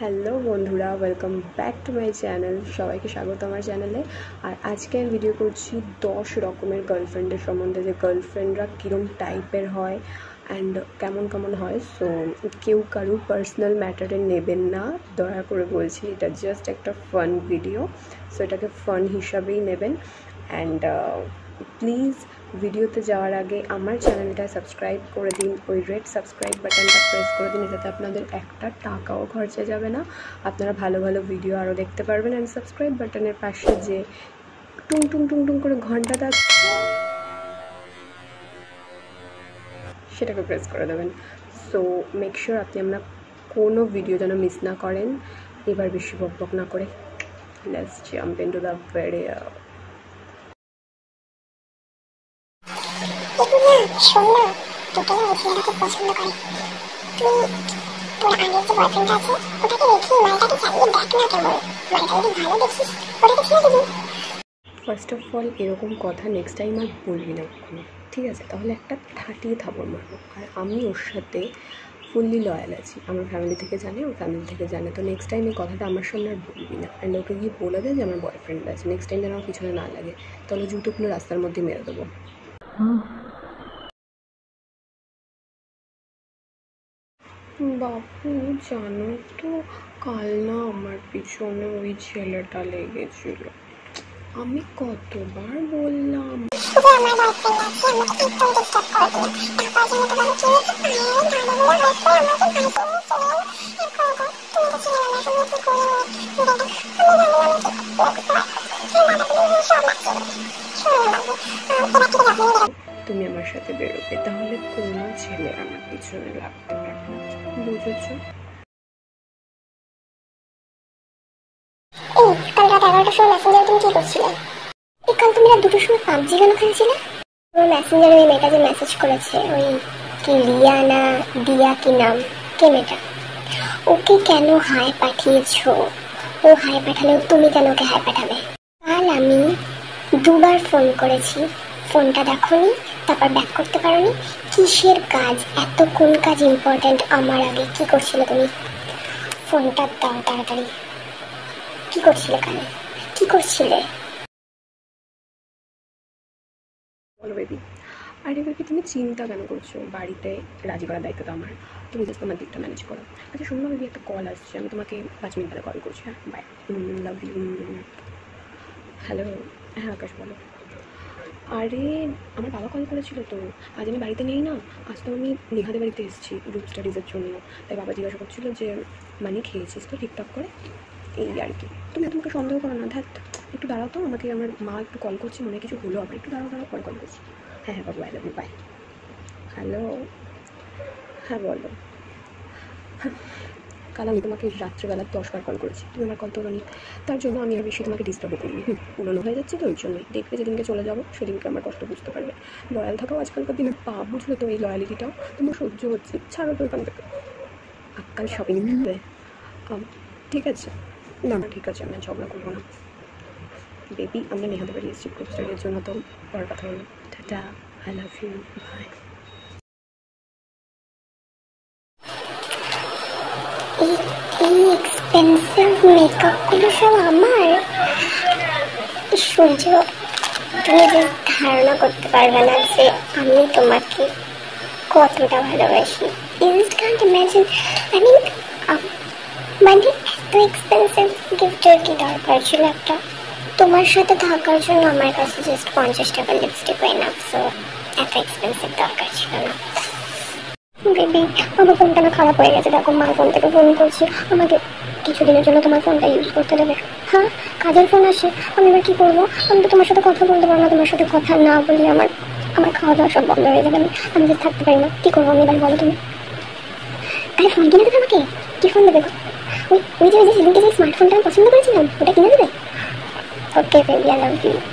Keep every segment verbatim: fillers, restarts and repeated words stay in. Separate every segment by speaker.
Speaker 1: Hello বন্ধুরা, welcome back to my channel. সবাইকে স্বাগত আমার চ্যানেলে। আর আজকে আমি ভিডিও করছি দশ রকমের গার্লফ্রেন্ডের সম্বন্ধে, যে গার্লফ্রেন্ডরা কীরকম টাইপের হয় অ্যান্ড কেমন কেমন হয়। সো কেউ কারুর পার্সোনাল ম্যাটারে নেবেন না, দয়া করে বলছি, এটা জাস্ট একটা ফান ভিডিও। সো এটাকে ফান হিসাবেই নেবেন। অ্যান্ড প্লিজ ভিডিওতে যাওয়ার আগে আমার চ্যানেলটা সাবস্ক্রাইব করে দিন, ওই রেড সাবস্ক্রাইব বাটনটা প্রেস করে দিন। এটাতে আপনাদের একটা টাকাও খরচা যাবে না, আপনারা ভালো ভালো ভিডিও আরও দেখতে পারবেন। অ্যান্ড সাবস্ক্রাইব বাটনের পাশে যে টুং টুং টুং টুং করে ঘন্টাটা, সেটাকে প্রেস করে দেবেন। সো মেক শিওর আপনি আমরা কোনো ভিডিও যেন মিস না করেন। এবার বেশি বক বক না করে let's jump into the video.
Speaker 2: শোন না, তোকে না এই ছেলেটা খুব পছন্দ করে। তুই তোর আগের যে বয়ফ্রেন্ডটা আছে ওটাকে রেখে মালটাকে চালিয়ে দেখ না কেমন। মালটা যদি ভালো দেখিস ওটাকে ছেড়ে দিবি।
Speaker 1: ফার্স্ট অফ অল এরকম কথা নেক্সট টাইম আর বলবি না কখনো, ঠিক আছে? তাহলে একটা ঠাটিয়ে থাপড় মারবো। আর আমি ওর সাথে ফুললি লয়াল আছি, আমার ফ্যামিলি থেকে জানে, ওর ফ্যামিলি থেকে জানে। তো নেক্সট টাইম এই কথাটা আমার সামনে আর বলবি না। অ্যান্ড ওকে গিয়ে বলে দেয় যে আমার বয়ফ্রেন্ড আছে। নেক্সট টাইম যেন আমার পিছনে না লাগে, তাহলে জুতোগুলো রাস্তার মধ্যে মেরে দেবো। বাবু জানো তো, কাল না আমার পিছনে ওই ছেলেটা লেগেছিল। আমি কতবার বললাম
Speaker 2: আমার বয়ফ্রেন্ড আছে, আমাকে একটু ডিস্টার্ব করবি না। তারপর যেন তোমাকে কি হয়েছে পায়ে গাড়িগুলো হয়েছে আমাকে ভাই চলে এরকম কর। তুমি তো ছিল না, তুমি কি করে দাদা আমি জানি আমি কি করতে পারবো। সব লাগছে শোনো বাবু, এবার থেকে যখন
Speaker 1: তুমি আমার সাথে বেরোবে, তাহলে কোনো ছেলে আমার পিছনে লাগতে পারবে না, বুঝেছো?
Speaker 2: এই কাল রাত এগারোটার সময় মেসেঞ্জারে তুমি কি করছিলে? এই কাল তুমি রাত দুটোর সময় পাবজি কেন খেলছিলে? তোমার মেসেঞ্জারে ওই মেয়েটা যে মেসেজ করেছে, ওই কি রিয়া না দিয়া কি নাম, কে মেয়েটা, ওকে কেন হাই পাঠিয়েছো? ও হাই পাঠালেও তুমি কেন ওকে হাই পাঠাবে? কাল আমি দুবার ফোন করেছি, ফোনটা দেখোনি, তারপর ব্যাক করতে পারোনি। কিসের কাজ? এত কোন কাজ ইম্পর্টেন্ট? আমার আগে কি করছিলে তুমি? ফোনটা দাও তাড়াতাড়ি। কি করছিলে কানে? কি করছিলে?
Speaker 1: বলো বেবি। আরে বেবি, তুমি চিন্তা কেন করছো? বাড়িতে রাজি করার দায়িত্ব তো আমার, তুমি জাস্ট তোমার দিকটা ম্যানেজ করো। আচ্ছা শোনো বেবি, একটা কল আসছে, আমি তোমাকে পাঁচ মিনিট পরে কল করছি। হ্যাঁ বাই, লাভ ইউ। হ্যালো, হ্যাঁ আকাশ বলো। আরে আমার বাবা কল করেছিল, তো আজ আমি বাড়িতে নেই না। আজ তো আমি নেহাদের বাড়িতে এসেছি গ্রুপ স্টাডিজের জন্য। তাই বাবা জিজ্ঞাসা করছিলো যে মানে খেয়েছিস তো ঠিকঠাক করে, এই আর কি। তুমি তোমাকে সন্দেহ করো না। ধ্যাত, একটু দাঁড়াও তো, আমাকে আমার মা একটু কল করছে, মনে কিছু হলো আবার। একটু দাঁড়াও দাঁড়াও, পরে কল করছি। হ্যাঁ হ্যাঁ বাবু, I love you, bye. Hello, হ্যাঁ বলো। কাল আমি তোমাকে রাত্রেবেলা দশবার কল করেছি, তুমি আমার কল তোলোনি। তার জন্য আমি আর বেশি তোমাকে ডিস্টার্বও করিনি। হুম পুরোনো হয়ে যাচ্ছে তো ওই জন্যই। দেখবে যেদিনকে চলে যাবো সেদিনকে আমার কষ্ট বুঝতে পারবে। লয়াল থাকাও আজকালকার দিনে পাপ, বুঝলে তো? এই লয়ালিটিটাও তোমার সহ্য হচ্ছে, ছাড়ো তো ওখান থেকে। আজকাল শপিং হবে, ঠিক আছে? না না ঠিক আছে, আমি ঝগড়া করবো না বেবি। আমরা নেহাতে বাড়ি এসেছি গ্রুপ স্টাডির জন্য, তো পরের কথা হলো। টাটা, আই লাভ ইউ, বাই।
Speaker 2: এই এক্সপেন্সিভ মেকআপগুলো সব আমার। সূর্য, তুমি যে ধারণা করতে পারবে না যে আমি তোমাকে কতটা ভালোবাসি। You just can't imagine. I mean মানে এত এক্সপেন্সিভ গিফটের কি দরকার ছিল একটা? তোমার সাথে থাকার জন্য আমার কাছে জাস্ট পঞ্চাশ টাকার লিপস্টিক হয় না, সো এত এক্সপেন্সিভ দরকার ছিল না। বেবি আমার ফোনটা না খারাপ হয়ে গেছে, দেখো মার ফোন থেকে ফোন করছি, আমাকে কিছুদিনের জন্য তোমার ফোনটা ইউজ করতে দেবে? হ্যাঁ, কাজের ফোন আসে, আমি এবার কী করবো? আমি তো তোমার সাথে কথা বলতে পারবো না, তোমার সাথে কথা না বললে আমার আমার খাওয়া দাওয়া সব বন্ধ হয়ে যাবে। আমি আমি যদি থাকতে পারি না, কী করবো আমি এবার বলো তুমি? আরে ফোন কিনে দেবে আমাকে? কী ফোন দেবে? ওই ওই যে ওই যে সেদিনকে যে স্মার্টফোনটা আমি পছন্দ করেছিলাম ওটা কিনে দেবে? Okay baby, I love you.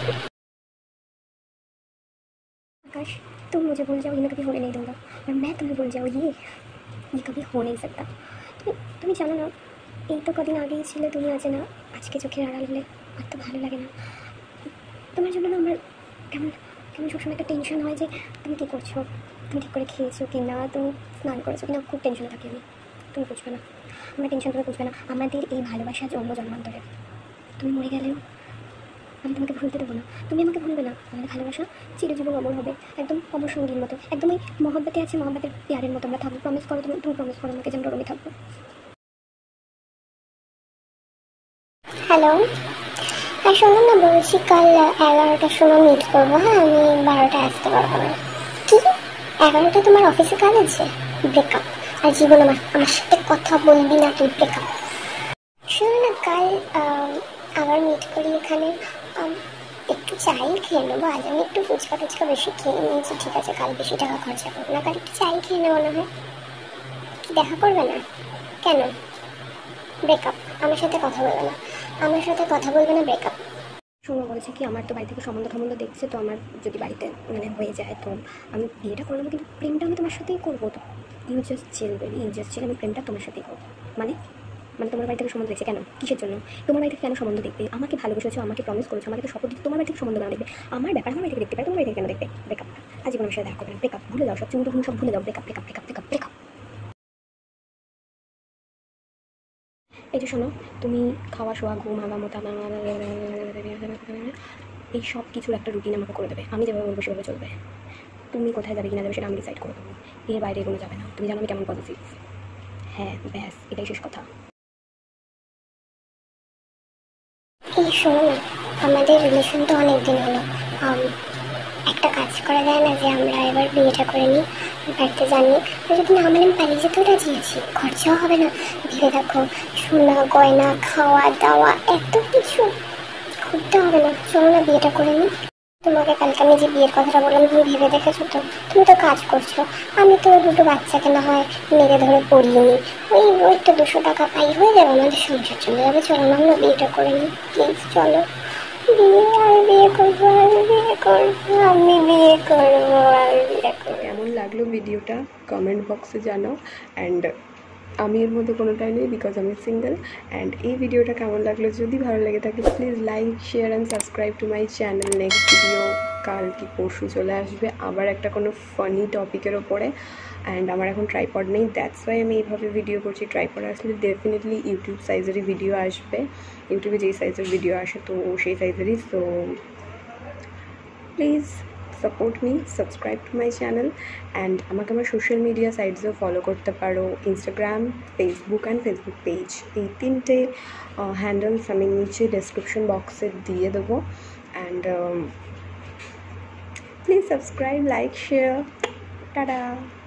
Speaker 2: Akash, तुम मुझे भूल जाओ, ये मैं कभी होने नहीं दूंगा। और मैं तुम्हें भूल जाओ, ये ये कभी हो नहीं सकता। তুমি তুমি জানো না, এই তো কদিন আগেই ছিলে তুমি, আছে না আজকে চোখের আড়াল হলে আর তো ভালো লাগে না। তোমার জন্য না আমার কেমন কেমন সবসময় একটা টেনশন হয় যে তুমি কী করছো, তুমি ঠিক করে খেয়েছো কি না, তুমি স্নান করেছো কি না, খুব টেনশন থাকে আমি। তুমি বুঝবে না। আমার টেনশন তুমি বুঝবে না। আমাদের এই ভালোবাসা জন্ম জন্মান্তরে, তুমি মরে গেলেও আমি তোমাকে ভুলতে দেবো না, তুমি আমাকে ভুলবে না। আমাদের ভালোবাসা চিরজীবন অমর হবে, একদম অমর সঙ্গীর মতো, একদম ওই মহব্বতে আছে মহব্বতের প্যারের মতো আমরা থাকবো। প্রমিস করো, তুমি তুমি প্রমিস করো আমাকে যে আমরা ওরমই থাকবো। হ্যালো, হ্যাঁ শোনো না, বলছি কাল এগারোটার সময় মিট করবো। হ্যাঁ, আমি বারোটায় আসতে পারবো না। কি এগারোটা তোমার অফিসে কাজ আছে? ব্রেকআপ। আর জীবন আমার আমার সাথে কথা বলবি না তুই, ব্রেকআপ। শোনো না, কাল আবার মিট করি এখানে, একটু চাই খেয়ে নেবো। আজ আমি একটু ফুচকা টুচকা বেশি খেয়ে নিয়েছি, ঠিক আছে, কাল বেশি টাকা খরচা করবো না, কাল একটু চাই খেয়ে নেবো না হয়। কি দেখা করবে না? কেন? ব্রেকআপ। আমার সাথে কথা বলবে না, আমার সাথে কথা বলবে না, ব্রেকআপ। শোনো, বলছে কি আমার তো বাড়ি থেকে সম্বন্ধ সম্বন্ধ দেখছে, তো আমার যদি বাড়িতে মানে হয়ে যায় তো আমি বিয়েটা করে নেবো, কিন্তু প্রেমটা আমি তোমার সাথেই করবো। তো you just chill baby, you just chill, আমি প্রেমটা তোমার সাথেই করবো। মানে মানে তোমার বাড়ি থেকে সম্বন্ধ দেখছে কেন? কিসের জন্য? তোমার বাড়ি থেকে কেন সম্বন্ধ দেখবে? আমাকে ভালোবেসেছো, আমাকে প্রমিস করেছো, আমাকে তো শপথ দিতে, তোমার বাড়ি থেকে সম্বন্ধ কেন দেখবে? আমার ব্যাপার আমার বাড়ি থেকে দেখতে পারে, তোমার বাড়ি থেকে কেন দেখবে? ব্রেকআপ। আজীবন আমার সাথে দেখা করবে না, ব্রেকআপ। ভুলে যাও সব চুমুটো ফুল সব ভুলে যাও, breakup breakup breakup breakup breakup. এই যে শোনো, তুমি খাওয়া শোয়া ঘুম আগা মোটা এই সব কিছুর একটা রুটিন আমাকে করে দেবে। আমি যেভাবে বলবো সেভাবে চলবে। তুমি কোথায় যাবে কি না যাবে সেটা আমি ডিসাইড করে দেবো, এর বাইরে এগোনো যাবে না। তুমি জানো আমি কেমন পজিটিভ। হ্যাঁ ব্যাস, এটাই শেষ কথা। এই শোনো না, আমাদের রিলেশন তো অনেক দিন হলো, একটা কাজ করা যায় না যে আমরা এবার বিয়েটা করে নিই, বাড়িতে জানিয়ে যদি না মানে আমি পালিয়ে যেতেও রাজি আছি, খরচাও হবে না। ভেবে দেখো, সোনা গয়না খাওয়া দাওয়া এত কিছু করতে হবে না, চলো না বিয়েটা করে নিই। তোমাকে কালকে আমি যে বিয়ের কথাটা বললাম, তুমি ভেবে দেখেছো তো? তুমি তো কাজ করছো, আমি তো দুটো বাচ্চাকে না হয় মেরে ধরে পড়িয়ে নিই, ওই ওই তো দুশো টাকা পাই, হয়ে যাবে, আমাদের সংসার চলে যাবে। চলো না আমরা বিয়েটা করে নিই প্লিজ, চলো। বিয়ে আর বিয়ে করবো, আর বিয়ে করবো, আমি বিয়ে করবো, আর বিয়ে করবো।
Speaker 1: কেমন লাগলো ভিডিওটা কমেন্ট বক্সে জানাও। অ্যান্ড আমি এর মধ্যে কোনোটাই নেই, বিকজ আমি সিঙ্গেল। অ্যান্ড এই ভিডিওটা কেমন লাগলো, যদি ভালো লেগে থাকে please like share and subscribe to my channel. Next video কাল কি পরশু চলে আসবে আবার একটা কোনো ফানি টপিকের ওপরে। অ্যান্ড আমার এখন ট্রাইপড নেই, দ্যাটস ওয়াই আমি এইভাবে ভিডিও করছি। ট্রাইপড আসলে ডেফিনেটলি ইউটিউব সাইজেরই ভিডিও আসবে, ইউটিউবে যেই সাইজের ভিডিও আসে তো সেই সাইজেরই। So please support me, subscribe to my channel. And আমাকে আমার সোশ্যাল মিডিয়া সাইটসেও ফলো করতে পারো, Instagram, Facebook and Facebook page, এই তিনটে হ্যান্ডেলস আমি নিচে ডেসক্রিপশন বক্সে দিয়ে দেবো। And please subscribe, like, share, tata.